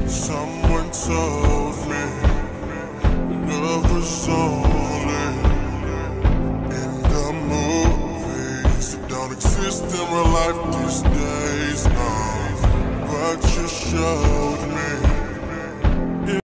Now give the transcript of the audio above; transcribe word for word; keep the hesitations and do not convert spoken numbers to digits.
Someone told me love was only in the movies. It don't exist in real life these days, no. But you should.